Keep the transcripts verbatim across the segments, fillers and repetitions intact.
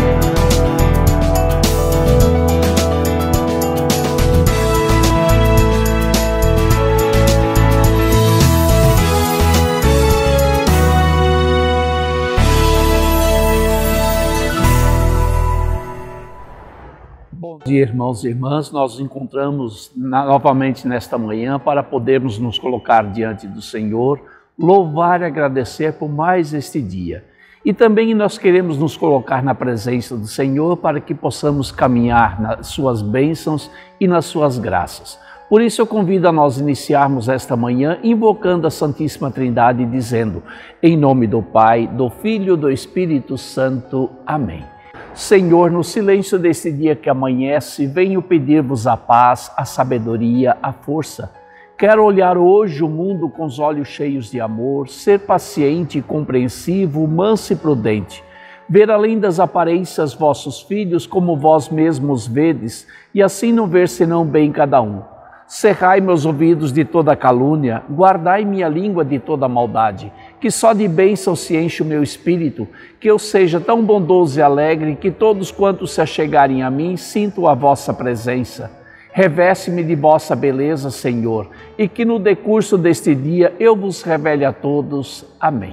Bom dia, irmãos e irmãs. Nós nos encontramos na, novamente nesta manhã para podermos nos colocar diante do Senhor, louvar e agradecer por mais este dia. E também nós queremos nos colocar na presença do Senhor para que possamos caminhar nas suas bênçãos e nas suas graças. Por isso eu convido a nós iniciarmos esta manhã invocando a Santíssima Trindade, dizendo: em nome do Pai, do Filho e do Espírito Santo. Amém. Senhor, no silêncio deste dia que amanhece, venho pedir-vos a paz, a sabedoria, a força. Quero olhar hoje o mundo com os olhos cheios de amor, ser paciente e compreensivo, manso e prudente, ver além das aparências vossos filhos como vós mesmos vedes, e assim não ver senão bem cada um. Cerrai meus ouvidos de toda calúnia, guardai minha língua de toda maldade, que só de bênção se enche o meu espírito, que eu seja tão bondoso e alegre que todos quantos se achegarem a mim sintam a vossa presença. Reveste-me de vossa beleza, Senhor, e que no decurso deste dia eu vos revele a todos. Amém.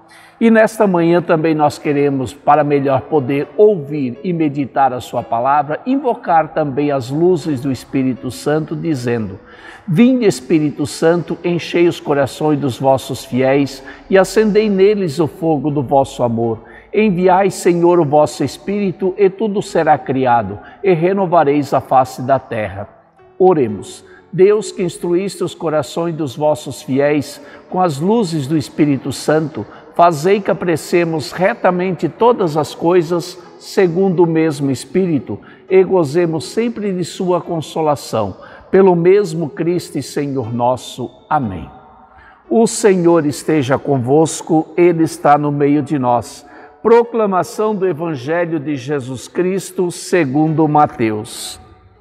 E nesta manhã também nós queremos, para melhor poder ouvir e meditar a sua palavra, invocar também as luzes do Espírito Santo, dizendo: vinde, Espírito Santo, enchei os corações dos vossos fiéis e acendei neles o fogo do vosso amor. Enviai, Senhor, o vosso Espírito, e tudo será criado, e renovareis a face da terra. Oremos. Deus, que instruíste os corações dos vossos fiéis com as luzes do Espírito Santo, fazei que apreciemos retamente todas as coisas segundo o mesmo Espírito e gozemos sempre de sua consolação. Pelo mesmo Cristo e Senhor nosso. Amém. O Senhor esteja convosco, Ele está no meio de nós. Proclamação do Evangelho de Jesus Cristo segundo Mateus.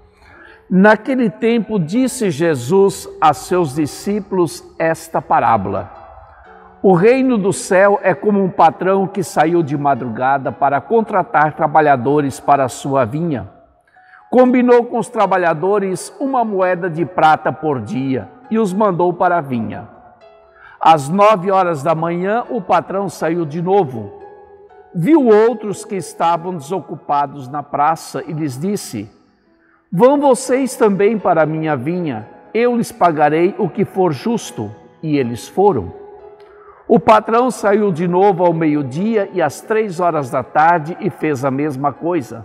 Naquele tempo disse Jesus a seus discípulos esta parábola: o reino do céu é como um patrão que saiu de madrugada para contratar trabalhadores para a sua vinha. Combinou com os trabalhadores uma moeda de prata por dia e os mandou para a vinha. Às nove horas da manhã, o patrão saiu de novo. Viu outros que estavam desocupados na praça e lhes disse: vão vocês também para a minha vinha, eu lhes pagarei o que for justo. E eles foram. O patrão saiu de novo ao meio-dia e às três horas da tarde e fez a mesma coisa.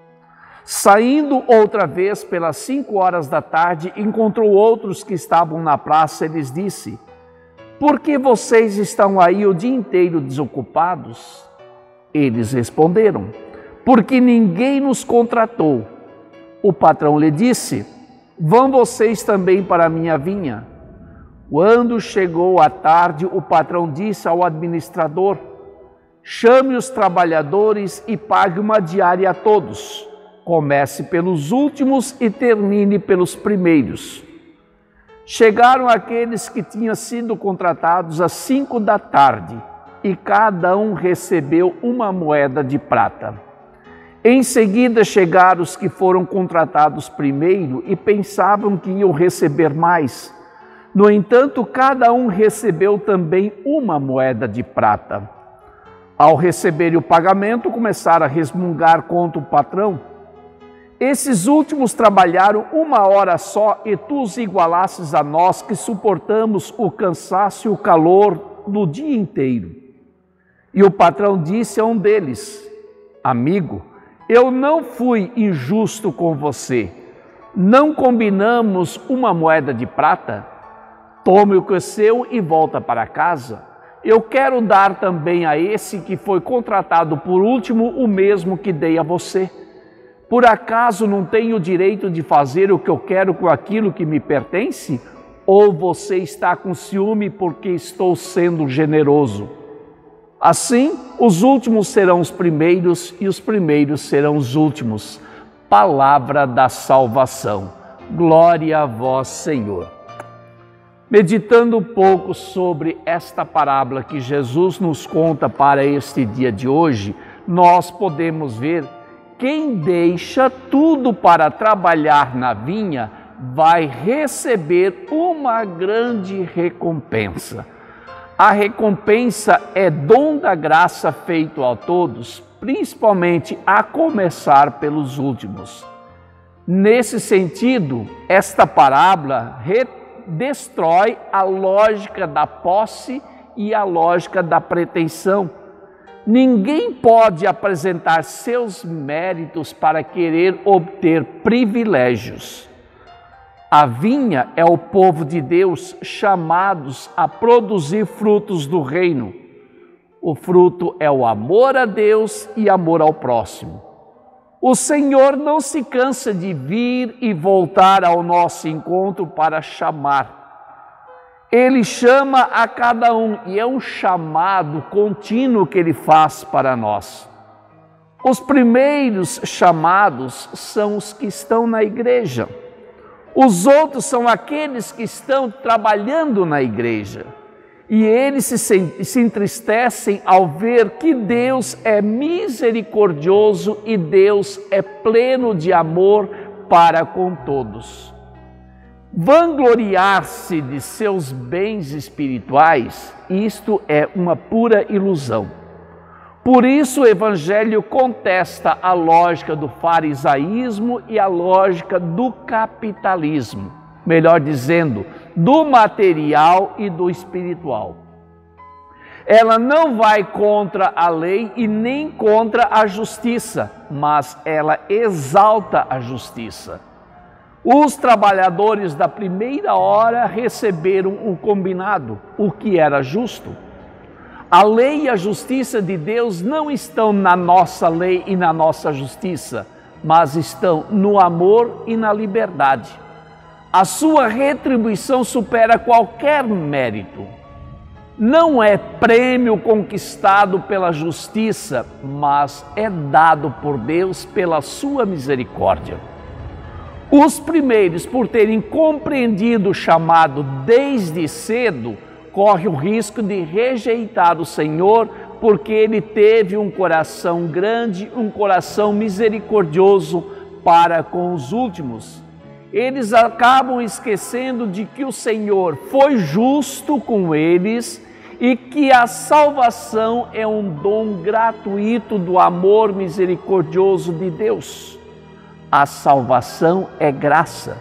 Saindo outra vez pelas cinco horas da tarde, encontrou outros que estavam na praça e lhes disse: por que vocês estão aí o dia inteiro desocupados? Eles responderam: porque ninguém nos contratou. O patrão lhe disse: vão vocês também para a minha vinha. Quando chegou a tarde, o patrão disse ao administrador: chame os trabalhadores e pague uma diária a todos. Comece pelos últimos e termine pelos primeiros. Chegaram aqueles que tinham sido contratados às cinco da tarde, e cada um recebeu uma moeda de prata. Em seguida chegaram os que foram contratados primeiro e pensavam que iam receber mais. No entanto, cada um recebeu também uma moeda de prata. Ao receberem o pagamento, começaram a resmungar contra o patrão. Esses últimos trabalharam uma hora só e tu os igualasses a nós que suportamos o cansaço e o calor do dia inteiro. E o patrão disse a um deles: amigo, eu não fui injusto com você. Não combinamos uma moeda de prata? Tome o que é seu e volta para casa. Eu quero dar também a esse que foi contratado por último o mesmo que dei a você. Por acaso não tenho o direito de fazer o que eu quero com aquilo que me pertence? Ou você está com ciúme porque estou sendo generoso? Assim, os últimos serão os primeiros e os primeiros serão os últimos. Palavra da salvação. Glória a vós, Senhor. Meditando um pouco sobre esta parábola que Jesus nos conta para este dia de hoje, nós podemos ver quem deixa tudo para trabalhar na vinha vai receber uma grande recompensa. A recompensa é dom da graça feito a todos, principalmente a começar pelos últimos. Nesse sentido, esta parábola destrói a lógica da posse e a lógica da pretensão. Ninguém pode apresentar seus méritos para querer obter privilégios. A vinha é o povo de Deus chamados a produzir frutos do reino. O fruto é o amor a Deus e amor ao próximo. O Senhor não se cansa de vir e voltar ao nosso encontro para chamar. Ele chama a cada um e é um chamado contínuo que Ele faz para nós. Os primeiros chamados são os que estão na igreja. Os outros são aqueles que estão trabalhando na igreja. E eles se, se entristecem ao ver que Deus é misericordioso e Deus é pleno de amor para com todos. Vangloriar-se de seus bens espirituais, isto é uma pura ilusão. Por isso o Evangelho contesta a lógica do farisaísmo e a lógica do capitalismo, melhor dizendo, do material e do espiritual. Ela não vai contra a lei e nem contra a justiça, mas ela exalta a justiça. Os trabalhadores da primeira hora receberam o combinado, o que era justo. A lei e a justiça de Deus não estão na nossa lei e na nossa justiça, mas estão no amor e na liberdade. A sua retribuição supera qualquer mérito. Não é prêmio conquistado pela justiça, mas é dado por Deus pela sua misericórdia. Os primeiros, por terem compreendido o chamado desde cedo, correm o risco de rejeitar o Senhor, porque Ele teve um coração grande, um coração misericordioso para com os últimos. Eles acabam esquecendo de que o Senhor foi justo com eles e que a salvação é um dom gratuito do amor misericordioso de Deus. A salvação é graça.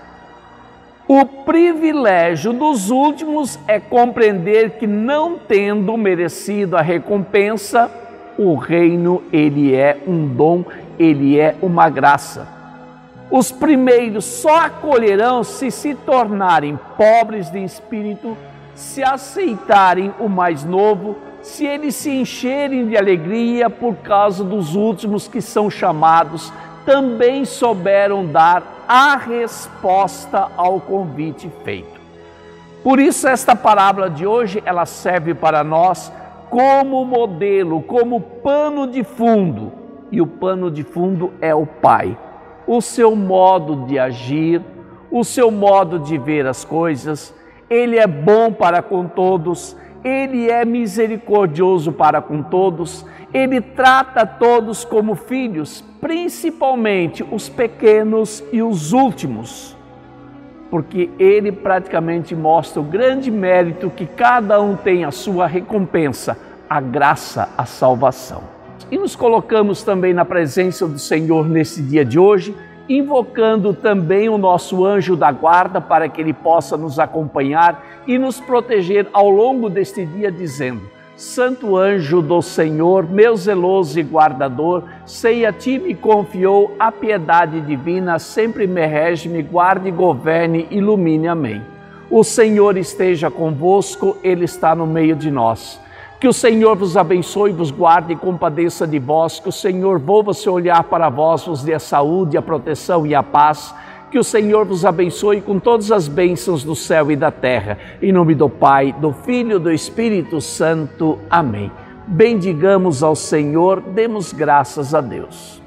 O privilégio dos últimos é compreender que, não tendo merecido a recompensa, o reino, ele é um dom, ele é uma graça. Os primeiros só acolherão se se tornarem pobres de espírito, se aceitarem o mais novo, se eles se encherem de alegria por causa dos últimos que são chamados, também souberam dar a resposta ao convite feito. Por isso esta parábola de hoje, ela serve para nós como modelo, como pano de fundo. E o pano de fundo é o Pai. O seu modo de agir, o seu modo de ver as coisas. Ele é bom para com todos, Ele é misericordioso para com todos, Ele trata todos como filhos, principalmente os pequenos e os últimos, porque Ele praticamente mostra o grande mérito que cada um tem a sua recompensa, a graça, a salvação. E nos colocamos também na presença do Senhor nesse dia de hoje, invocando também o nosso anjo da guarda para que ele possa nos acompanhar e nos proteger ao longo deste dia, dizendo: Santo anjo do Senhor, meu zeloso e guardador, sei a ti me confiou a piedade divina, sempre me rege, me guarde, governe, ilumine. Amém. O Senhor esteja convosco, Ele está no meio de nós. Que o Senhor vos abençoe, vos guarde e compadeça de vós. Que o Senhor volva seu olhar para vós, vos dê a saúde, a proteção e a paz. Que o Senhor vos abençoe com todas as bênçãos do céu e da terra. Em nome do Pai, do Filho e do Espírito Santo. Amém. Bendigamos ao Senhor, demos graças a Deus.